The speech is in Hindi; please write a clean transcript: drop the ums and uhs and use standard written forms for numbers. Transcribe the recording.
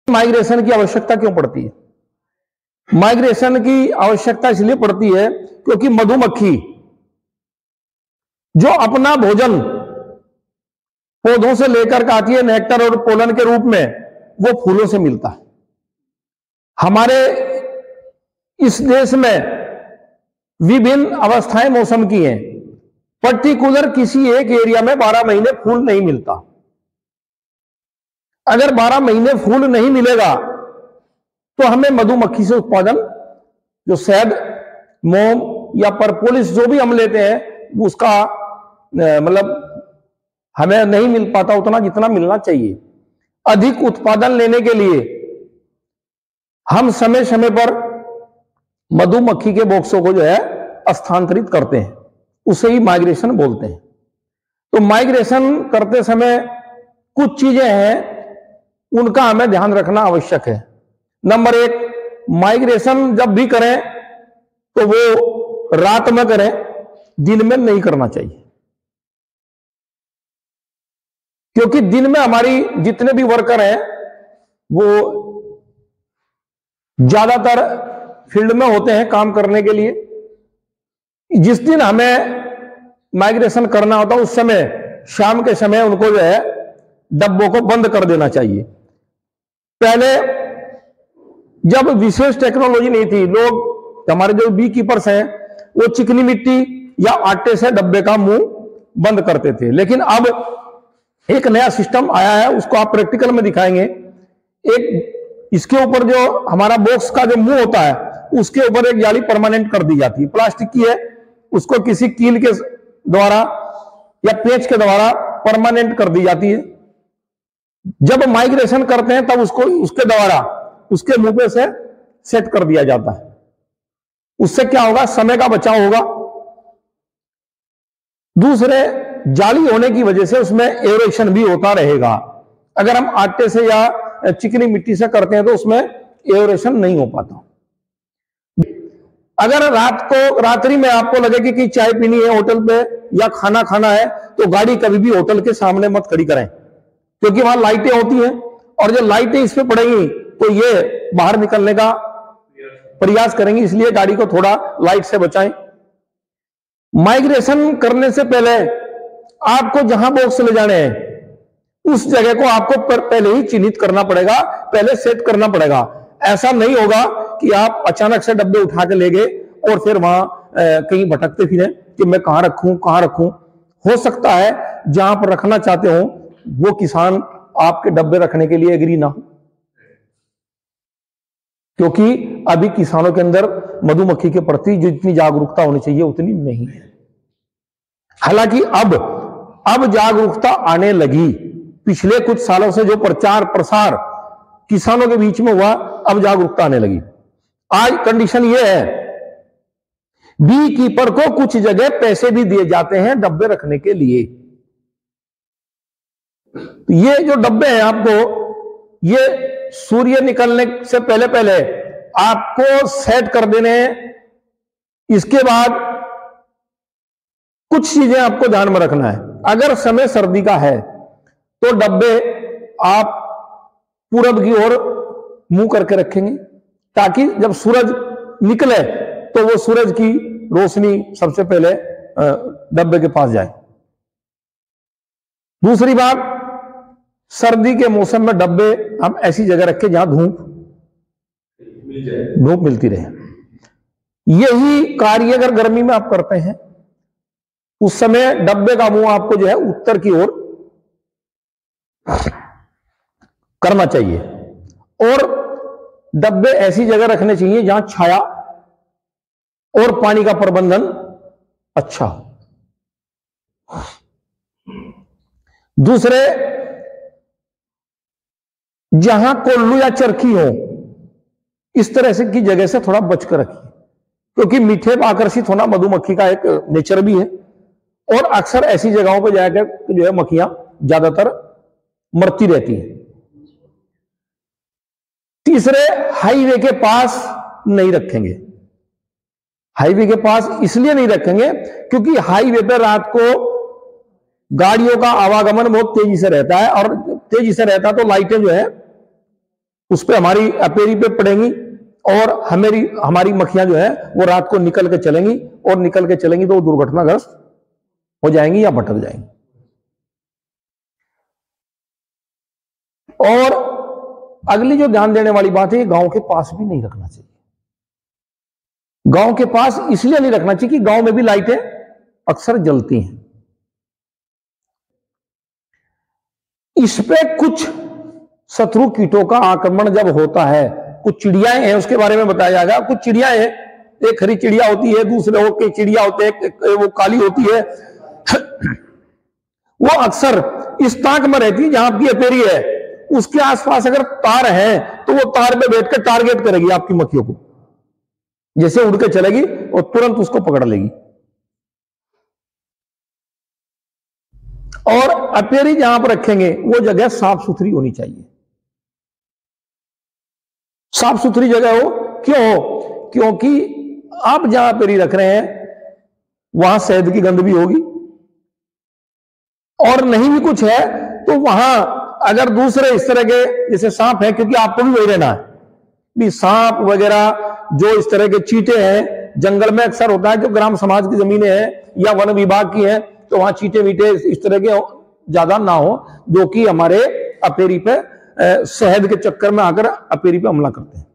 माइग्रेशन की आवश्यकता क्यों पड़ती है? माइग्रेशन की आवश्यकता इसलिए पड़ती है क्योंकि मधुमक्खी जो अपना भोजन पौधों से लेकर के आती है नेक्टर और पोलन के रूप में, वो फूलों से मिलता है। हमारे इस देश में विभिन्न अवस्थाएं मौसम की हैं। पर्टिकुलर किसी एक एरिया में 12 महीने फूल नहीं मिलता। अगर 12 महीने फूल नहीं मिलेगा तो हमें मधुमक्खी से उत्पादन, जो शहद, मोम या परपोलिस जो भी हम लेते हैं, उसका मतलब हमें नहीं मिल पाता उतना जितना मिलना चाहिए। अधिक उत्पादन लेने के लिए हम समय समय पर मधुमक्खी के बॉक्सों को जो है स्थानांतरित करते हैं, उसे ही माइग्रेशन बोलते हैं। तो माइग्रेशन करते समय कुछ चीजें हैं, उनका हमें ध्यान रखना आवश्यक है। नंबर 1, माइग्रेशन जब भी करें तो वो रात में करें, दिन में नहीं करना चाहिए। क्योंकि दिन में हमारी जितने भी वर्कर हैं वो ज्यादातर फील्ड में होते हैं काम करने के लिए। जिस दिन हमें माइग्रेशन करना होता है उस समय शाम के समय उनको जो है डब्बों को बंद कर देना चाहिए। पहले जब विशेष टेक्नोलॉजी नहीं थी, लोग हमारे जो बी कीपर्स हैं वो चिकनी मिट्टी या आटे से डब्बे का मुंह बंद करते थे। लेकिन अब एक नया सिस्टम आया है, उसको आप प्रैक्टिकल में दिखाएंगे। एक इसके ऊपर जो हमारा बॉक्स का जो मुंह होता है उसके ऊपर एक जाली परमानेंट कर दी जाती है, प्लास्टिक की है। उसको किसी कील के द्वारा या पेच के द्वारा परमानेंट कर दी जाती है। जब माइग्रेशन करते हैं तब उसको उसके द्वारा उसके मुंह पे से सेट कर दिया जाता है। उससे क्या होगा, समय का बचाव होगा। दूसरे, जाली होने की वजह से उसमें एरोशन भी होता रहेगा। अगर हम आटे से या चिकनी मिट्टी से करते हैं तो उसमें एरोशन नहीं हो पाता। अगर रात्रि में आपको लगे कि चाय पीनी है होटल पे या खाना खाना है, तो गाड़ी कभी भी होटल के सामने मत खड़ी करें, क्योंकि वहां लाइटें होती हैं और जब लाइटें इस पे पड़ेंगी तो ये बाहर निकलने का प्रयास करेंगे। इसलिए गाड़ी को थोड़ा लाइट से बचाएं। माइग्रेशन करने से पहले आपको जहां बॉक्स ले जाने हैं उस जगह को आपको पहले ही चिन्हित करना पड़ेगा, पहले सेट करना पड़ेगा। ऐसा नहीं होगा कि आप अचानक से डब्बे उठा के ले गए और फिर वहां कहीं भटकते फिरे कि मैं कहां रखूं कहां रखूं। हो सकता है जहां पर रखना चाहते हो वो किसान आपके डब्बे रखने के लिए एग्री ना हो, क्योंकि अभी किसानों के अंदर मधुमक्खी के प्रति जितनी जागरूकता होनी चाहिए उतनी नहीं है। हालांकि अब जागरूकता आने लगी। पिछले कुछ सालों से जो प्रचार प्रसार किसानों के बीच में हुआ, अब जागरूकता आने लगी। आज कंडीशन यह है, बी कीपर को कुछ जगह पैसे भी दिए जाते हैं डब्बे रखने के लिए। तो ये जो डब्बे हैं आपको, ये सूर्य निकलने से पहले पहले आपको सेट कर देने हैं। इसके बाद कुछ चीजें आपको ध्यान में रखना है। अगर समय सर्दी का है तो डब्बे आप पूरब की ओर मुंह करके रखेंगे, ताकि जब सूरज निकले तो वो सूरज की रोशनी सबसे पहले डब्बे के पास जाए। दूसरी बात, सर्दी के मौसम में डब्बे हम ऐसी जगह रखें जहां धूप मिलती रहे। यही कार्य अगर गर्मी में आप करते हैं उस समय डब्बे का मुंह आपको जो है उत्तर की ओर करना चाहिए, और डब्बे ऐसी जगह रखने चाहिए जहां छाया और पानी का प्रबंधन अच्छा हो। दूसरे, जहां कोल्लू या चरखी हो इस तरह से की जगह से थोड़ा बचकर रखिए, क्योंकि मीठे पर आकर्षित होना मधुमक्खी का एक नेचर भी है, और अक्सर ऐसी जगहों पर जाकर जो है मक्खियां ज्यादातर मरती रहती हैं। तीसरे, हाईवे के पास नहीं रखेंगे। हाईवे के पास इसलिए नहीं रखेंगे क्योंकि हाईवे पर रात को गाड़ियों का आवागमन बहुत तेजी से रहता है, और तेजी से रहता तो लाइटें जो है उस पर हमारी अपेरी पे पड़ेंगी और हमारी मक्खियां जो है वो रात को निकल के चलेंगी, और निकल के चलेंगी तो वो दुर्घटनाग्रस्त हो जाएंगी या भटक जाएंगी। और अगली जो ध्यान देने वाली बात है, गांव के पास भी नहीं रखना चाहिए। गांव के पास इसलिए नहीं रखना चाहिए कि गांव में भी लाइटें अक्सर जलती हैं। इस पे कुछ शत्रु कीटों का आक्रमण जब होता है, कुछ चिड़ियाएं हैं उसके बारे में बताया जाएगा। कुछ चिड़ियाएं हैं, एक हरी चिड़िया होती है, दूसरे हो के चिड़िया होते हैं, वो काली होती है। वो अक्सर इस ताक में रहती है जहां आपकी अपेरी है, उसके आसपास अगर तार है तो वो तार पे बैठकर टारगेट करेगी आपकी मक्खियों को। जैसे उड़ के चलेगी और तुरंत उसको पकड़ लेगी। और अपेरी जहां पर रखेंगे वो जगह साफ सुथरी होनी चाहिए। साफ सुथरी जगह हो, क्यों हो? क्योंकि आप जहां अपेरी रख रहे हैं वहां शहद की गंध भी होगी, और नहीं भी कुछ है तो वहां अगर दूसरे इस तरह के जैसे सांप है, क्योंकि आपको भी वही रहना है भी, सांप वगैरह जो इस तरह के चींटे हैं जंगल में अक्सर होता है, जो ग्राम समाज की जमीनें हैं या वन विभाग की हैं, तो वहां चींटे मीटे इस तरह के ज्यादा ना हो, जो कि हमारे अपेरी पे शहद के चक्कर में आकर अपेरी पे हमला करते हैं।